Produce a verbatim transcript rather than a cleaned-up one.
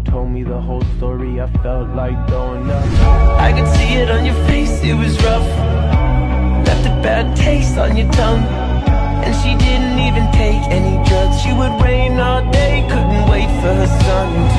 told me the whole story, I felt like throwing up. I could see it on your face, it was rough. Left a bad taste on your tongue. And she didn't even take any drugs. She would rain all day, couldn't wait for her son